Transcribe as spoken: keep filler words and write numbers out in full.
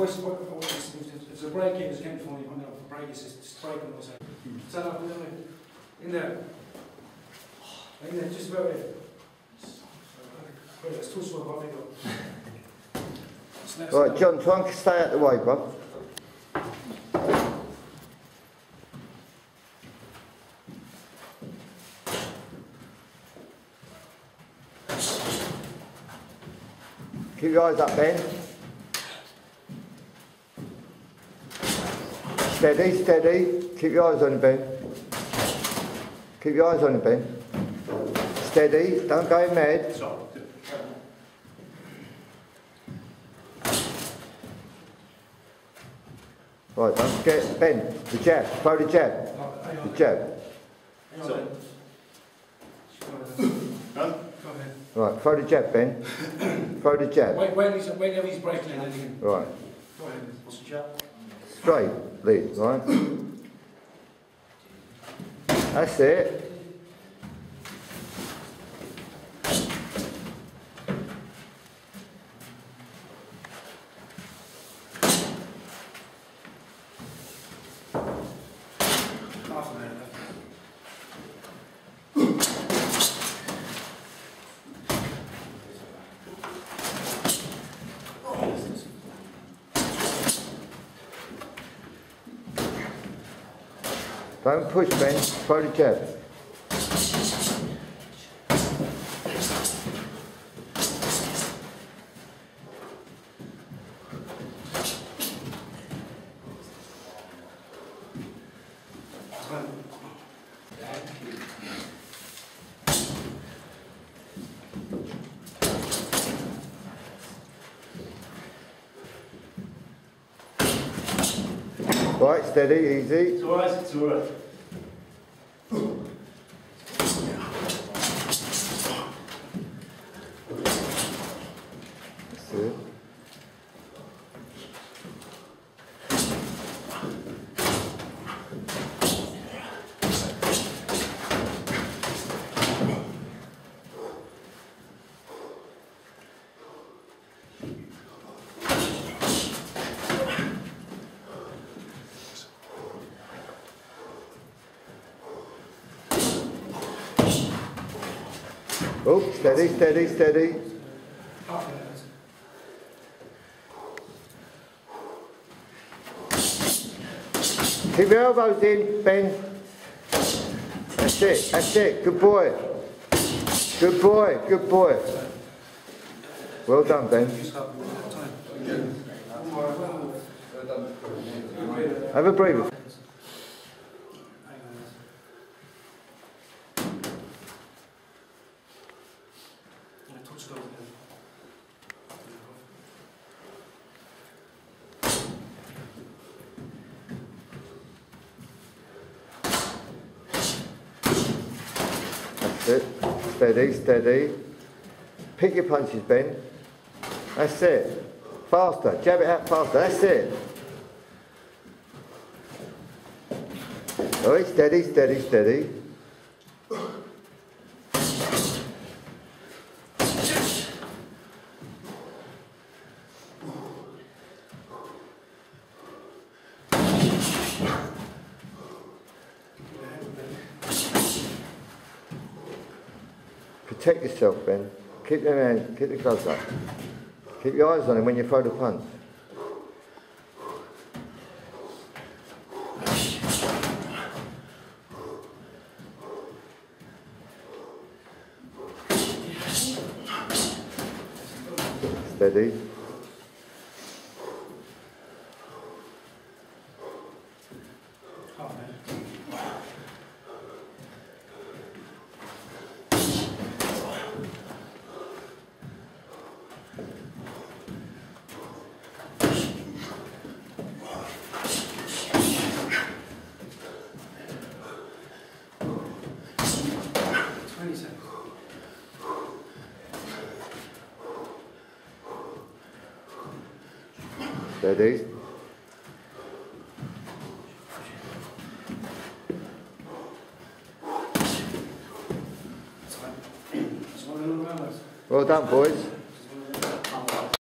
voice, if it's a break in, it's getting funny, when the break is just breaking us out. Stand up, in there. In there, just about it. Wait, let's touch one body go. Right, John, try and stay out the way, bro. Keep your eyes up, Ben. Steady, steady. Keep your eyes on it, Ben. Keep your eyes on it, Ben. Steady, don't go mad. Right, don't forget, Ben, the jab, throw the jab. The jab. Right, throw the jab, Ben. Throw the jab. Wait, wait, he's, wait, he's breaking and then you can... Right. Go ahead, what's the jab? Straight lead, right? That's it. Half a minute left. Don't push, Ben. Throw the jab. Right, steady, easy. It's alright, it's alright. That's it. Oh, steady, steady, steady. Half a minute. Keep your elbows in, Ben. That's it, that's it. Good boy. Good boy, good boy. Well done, Ben. Have a breather. That's it. Steady, steady. Pick your punches, Ben. That's it. Faster. Jab it out faster. That's it. Alright, steady, steady, steady. Protect yourself, Ben. Keep your hands, keep the gloves up. Keep your eyes on him when you throw the punch. Steady. twenty seconds. Steady. Well done, boys.